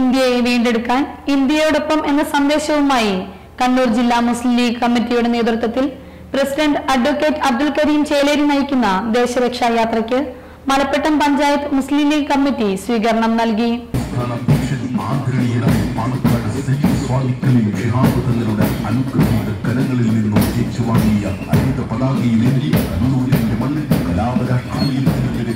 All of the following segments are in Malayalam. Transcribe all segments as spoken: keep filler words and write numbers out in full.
ഇന്ത്യയെ വീണ്ടെടുക്കാൻ ഇന്ത്യയോടൊപ്പം എന്ന സന്ദേശവുമായി കണ്ണൂർ ജില്ലാ മുസ്ലിം ലീഗ് കമ്മിറ്റിയുടെ നേതൃത്വത്തിൽ പ്രസിഡന്റ് അഡ്വക്കേറ്റ് അബ്ദുൽ കരീം ചേലേരി നയിക്കുന്ന ദേശരക്ഷാ യാത്രയ്ക്ക് മലപ്പട്ടം പഞ്ചായത്ത് മുസ്ലിം ലീഗ് കമ്മിറ്റി സ്വീകരണം നൽകി. കരങ്ങളിൽ നിന്നും ഏറ്റുവാങ്ങിയ ഹരിത പതാകയിലേന്തി കണ്ണൂരിന്റെ മണ്ണിൽ കലാപരാഷ്ട്രീയത്തിനെതിരെ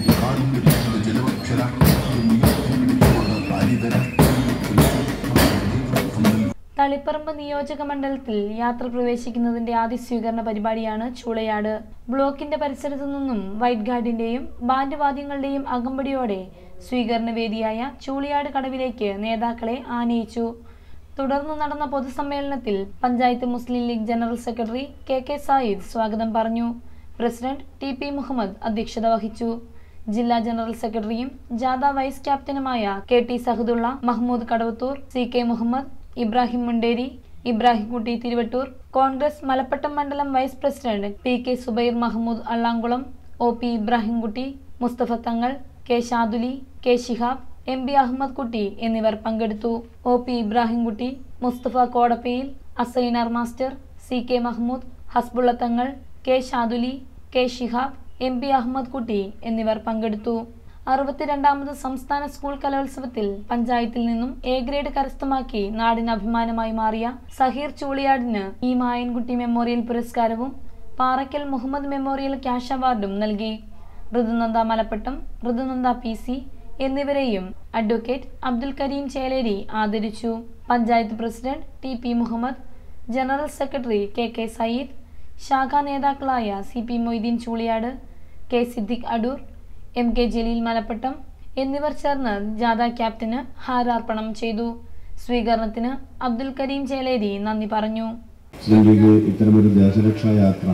തളിപ്പറമ്പ് നിയോജക മണ്ഡലത്തിൽ യാത്ര പ്രവേശിക്കുന്നതിന്റെ ആദ്യ സ്വീകരണ പരിപാടിയാണ് ചൂളയാട്. ബ്ലോക്കിന്റെ പരിസരത്തു നിന്നും വൈറ്റ് ഗാർഡിന്റെയും ബാൻഡ് വാദ്യങ്ങളുടെയും അകമ്പടിയോടെ സ്വീകരണ വേദിയായ ചൂളിയാട് കടവിലേക്ക് നേതാക്കളെ ആനയിച്ചു. തുടർന്ന് നടന്ന പൊതുസമ്മേളനത്തിൽ panchayat Muslim League general secretary K K Sayid സ്വാഗതം പറഞ്ഞു. പ്രസിഡന്റ് ടി പി മുഹമ്മദ് അധ്യക്ഷത വഹിച്ചു. ജില്ലാ ജനറൽ സെക്രട്ടറിയും ജാഥ വൈസ് ക്യാപ്റ്റനുമായ K T Sahadulla, Mahmood Kadavathur, C K Muhammad, Ibrahim Munderi, Ibrahimkutty Thiruvattur, Congress Malappattam മണ്ഡലം vice president P K Zubair Mahmood Allamkulam, O P Ibrahimkutty, Mustafa Thangal, K Shaduli, K Shihab, M B Ahmed Kutty എന്നിവർ പങ്കെടുത്തു. O P Ibrahimkutty, Mustafa Kodappayil, Asainar master, C K Mahmood, Hasbulla Thangal, K Shaduli, K Shihab, M B Ahmed Kutty എന്നിവർ പങ്കെടുത്തു. അറുപത്തിരണ്ടാമത് സംസ്ഥാന സ്കൂൾ കലോത്സവത്തിൽ പഞ്ചായത്തിൽ നിന്നും എ ഗ്രേഡ് കരസ്ഥമാക്കി നാടിന് അഭിമാനമായി മാറിയ സഹീർ ചൂളിയാടിന് ഇ മായൻകുട്ടി മെമ്മോറിയൽ പുരസ്കാരവും പാറയ്ക്കൽ മുഹമ്മദ് മെമ്മോറിയൽ ക്യാഷ് അവാർഡും നൽകി. ഋതുനന്ദ മലപ്പട്ടം, ഋതുനന്ദ പി സി എന്നിവരെയും അഡ്വക്കേറ്റ് അബ്ദുൽ കരീം ചേലേരി ആദരിച്ചു. Panchayat president T P Muhammad, general secretary K K Sayyid, ശാഖാ നേതാക്കളായ C P Moideen Chooliyad, K Siddique Adoor, M K Jaleel Malappattam എന്നിവർ ചേർന്ന് ജാഥ ക്യാപ്റ്റന് ഹാരാർപ്പണം ചെയ്തു. സ്വീകരണത്തിന് അബ്ദുൽ കരീം ചേലേരി നന്ദി പറഞ്ഞു. ഇത്തരമൊരു ദേശരക്ഷാ യാത്ര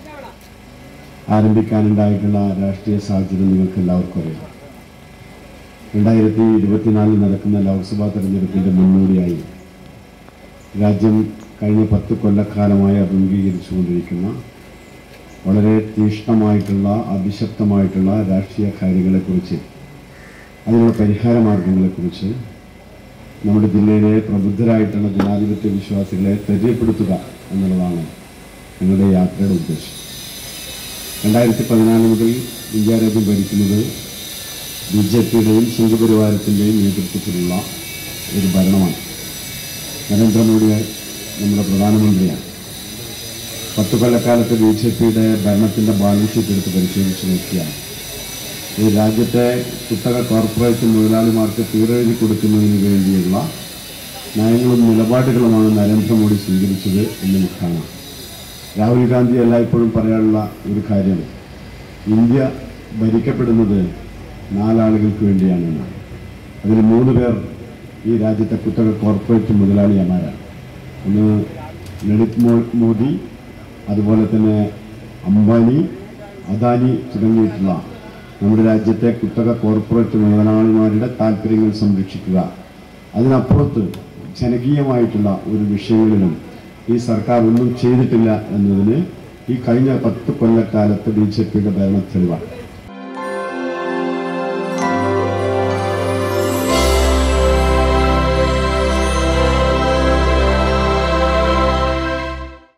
ആരംഭിക്കാനുണ്ടായിട്ടുള്ള രാഷ്ട്രീയ സാഹചര്യം നിങ്ങൾക്ക് എല്ലാവർക്കും അറിയാം. രണ്ടായിരത്തി ഇരുപത്തിനാലിൽ നടക്കുന്ന ലോക്സഭാ തെരഞ്ഞെടുപ്പിൻ്റെ മുന്നോടിയായി രാജ്യം കഴിഞ്ഞ പത്ത് കൊല്ലക്കാലമായി അഭിമുഖീകരിച്ചുകൊണ്ടിരിക്കുന്ന വളരെ തീക്ഷ്ണമായിട്ടുള്ള അതിശക്തമായിട്ടുള്ള രാഷ്ട്രീയ കാര്യങ്ങളെക്കുറിച്ച്, അതിനുള്ള പരിഹാര മാർഗങ്ങളെക്കുറിച്ച് നമ്മുടെ ജില്ലയിലെ പ്രബുദ്ധരായിട്ടുള്ള ജനാധിപത്യ വിശ്വാസികളെ പരിചയപ്പെടുത്തുക എന്നുള്ളതാണ് ഞങ്ങളുടെ യാത്രയുടെ ഉദ്ദേശം. രണ്ടായിരത്തി പതിനാല് മുതൽ ഇന്ത്യ രാജ്യം ഭരിക്കുന്നത് ബി ജെ പിയുടെയും സംഘപരിവാരത്തിൻ്റെയും നേതൃത്വത്തിലുള്ള ഒരു ഭരണമാണ്. നരേന്ദ്രമോദി നമ്മുടെ പ്രധാനമന്ത്രിയാണ്. പത്തു കൊല്ലക്കാലത്ത് ബി ജെ പിയുടെ ഭരണത്തിൻ്റെ ബാലൻസ് ഷീറ്റ് എടുത്ത് പരിശോധിച്ച് നോക്കിയാൽ ഈ രാജ്യത്തെ കുത്തക കോർപ്പറേറ്റ് മുതലാളിമാർക്ക് തീരെഴുതി കൊടുക്കുന്നതിന് വേണ്ടിയുള്ള നയങ്ങളും നിലപാടുകളുമാണ് നരേന്ദ്രമോദി സ്വീകരിച്ചത് എന്ന് നമുക്ക് കാണാം. രാഹുൽ ഗാന്ധി എല്ലായ്പ്പോഴും പറയാനുള്ള ഒരു കാര്യം, ഇന്ത്യ ഭരിക്കപ്പെടുന്നത് നാലാളുകൾക്ക് വേണ്ടിയാണെന്നാണ്. അതിൽ മൂന്ന് പേർ ഈ രാജ്യത്തെ കുത്തക കോർപ്പറേറ്റ് മുതലാളിമാരാണ്. ഒന്ന് ലളിത് മോദി, അതുപോലെ തന്നെ അംബാനി, അദാനി തുടങ്ങിയിട്ടുള്ള നമ്മുടെ രാജ്യത്തെ കുത്തക കോർപ്പറേറ്റ് മുതലാളിമാരുടെ താല്പര്യങ്ങൾ സംരക്ഷിക്കുക. അതിനപ്പുറത്ത് ജനകീയമായിട്ടുള്ള ഒരു വിഷയങ്ങളിലും ഈ സർക്കാർ ഒന്നും ചെയ്തിട്ടില്ല എന്നതിന് ഈ കഴിഞ്ഞ പത്ത് കൊല്ലക്കാലത്ത് ബി ജെ പിയുടെ ഭരണ തെളിവാണ്.